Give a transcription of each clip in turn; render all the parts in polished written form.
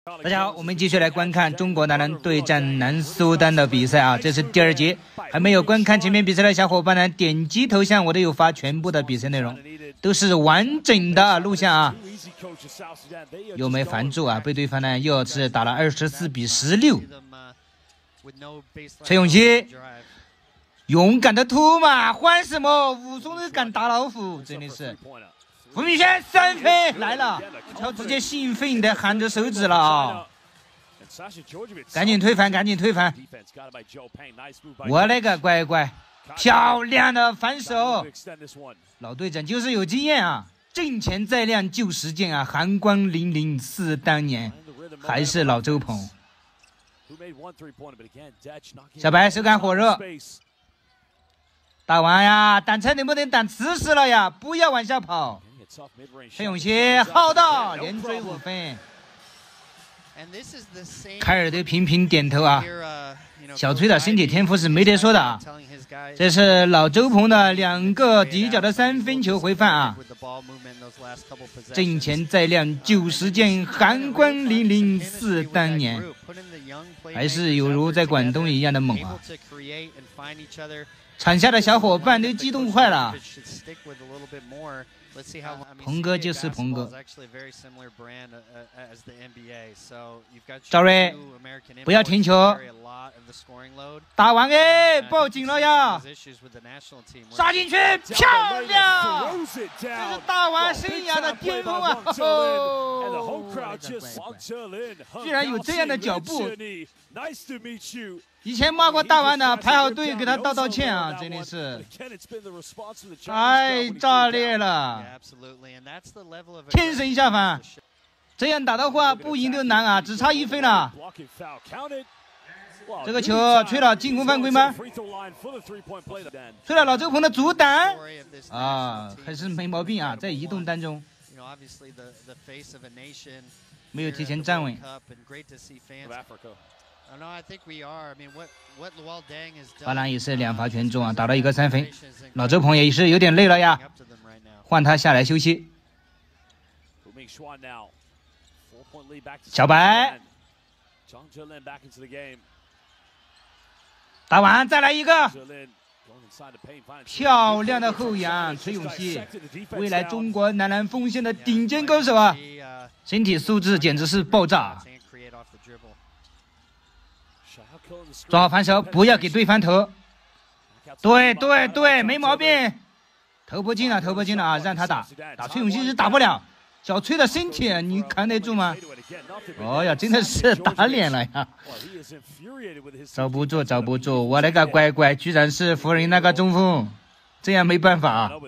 大家好，我们继续来观看中国男篮对战南苏丹的比赛啊，这是第2节。还没有观看前面比赛的小伙伴呢，点击头像，我都有发全部的比赛内容，都是完整的录像啊。又没防住啊，被对方呢又是打了24比16。崔永熙勇敢的突嘛，慌什么？武松都敢打老虎，真的是。胡明轩3分来了，他直接兴奋的喊着手指了啊！赶紧推翻，赶紧推翻！我勒个乖乖，漂亮的反手！老队长就是有经验啊，阵前再亮旧时见啊，寒光凛凛似当年，还是老周鹏。小白手感火热，打完呀，挡拆能不能挡瓷实了呀？不要往下跑。崔永熙浩道连追5分，凯尔都频频点头啊。小崔的身体天赋是没得说的啊。这是老周鹏的2个底角的3分球回放啊。阵前再亮旧时见，寒光凛凛似当年，还是有如在广东一样的猛啊。场下的小伙伴都激动坏了。鹏哥就是鹏哥。赵睿，不要停球，打完哎，报警了呀！杀进去，漂亮！这是大王生涯的巅峰啊！居然有这样的脚步！以前骂过大王的，排好队给他道歉啊！真的是太炸裂了，天神下凡！这样打的话，不赢都难啊，只差1分了。这个球吹了进攻犯规吗？吹了老周鹏的阻挡啊，还是没毛病啊，在移动当中没有提前站稳。巴兰也是2罚全中啊，打了1个3分。老周鹏也是有点累了呀，换他下来休息。小白打完再来一个，漂亮的后仰，崔永熙，未来中国男篮锋线的顶尖高手啊，身体素质简直是爆炸。抓好反手，不要给对方投。对，没毛病。投不进了啊，让他打崔永熙是打不了。小崔的身体你扛得住吗？哦呀，真的是打脸了呀！找不住，我那个乖乖，居然是湖人那个中锋，这样没办法啊！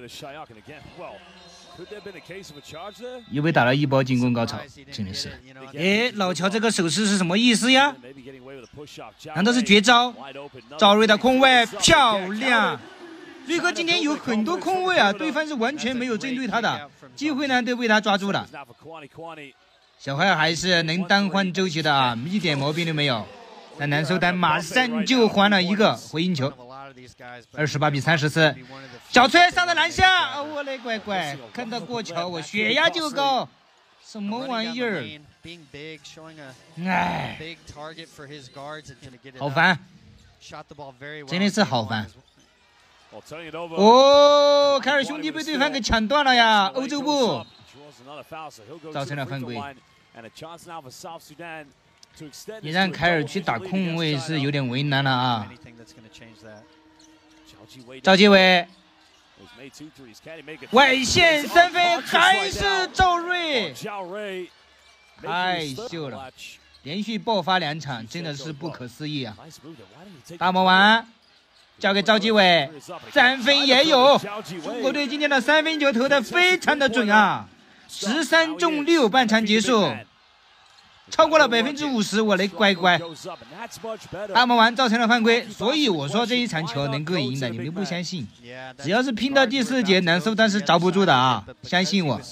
又被打了1波进攻高潮，真的是。哎，老乔这个手势是什么意思呀？难道是绝招？赵睿的空位漂亮。睿哥今天有很多空位啊，对方是完全没有针对他的，机会呢都被他抓住了。小孩还是能当换周琦的啊，一点毛病都没有。但南苏丹马上就还了1个回应球，28比34。小崔上的篮下，哦，我的乖乖，看到过桥我血压就高，什么玩意儿？哎，好烦，真的是好烦。哦，凯尔兄弟被对方给抢断了呀！欧洲步造成了犯规，也让凯尔去打空位是有点为难了啊。赵继伟外线3分，还是赵睿，太秀了，连续爆发2场，真的是不可思议啊！大魔王交给赵继伟，3分也有。中国队今天的3分球投的非常的准啊，13中6，半场结束，超过了50%，我的乖乖。大魔王造成了犯规，所以我说这一场球能够赢的，你们不相信？只要是拼到第4节，南苏丹是遭不住的啊，相信我。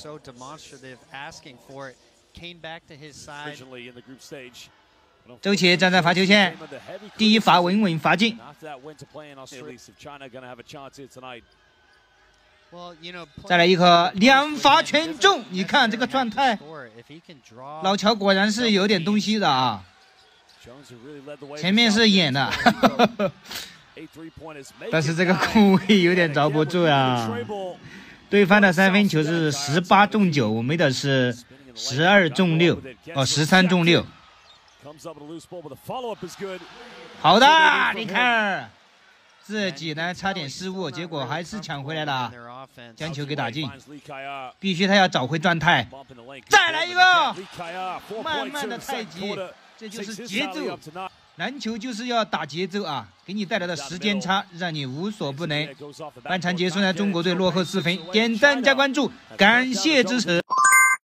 周琦站在罚球线，第1罚稳稳罚进。 再来一颗两发全中，你看这个状态，老乔果然是有点东西的啊。前面是演的，但是这个空位有点遭不住啊。对方的三分球是18中9，我们的是12中6，哦，13中6。好的，你看。自己呢差点失误，结果还是抢回来了，将球给打进。必须他要找回状态，再来一个，慢慢的太极，这就是节奏。篮球就是要打节奏啊，给你带来的时间差让你无所不能。半场结束呢，中国队落后4分，点赞加关注，感谢支持。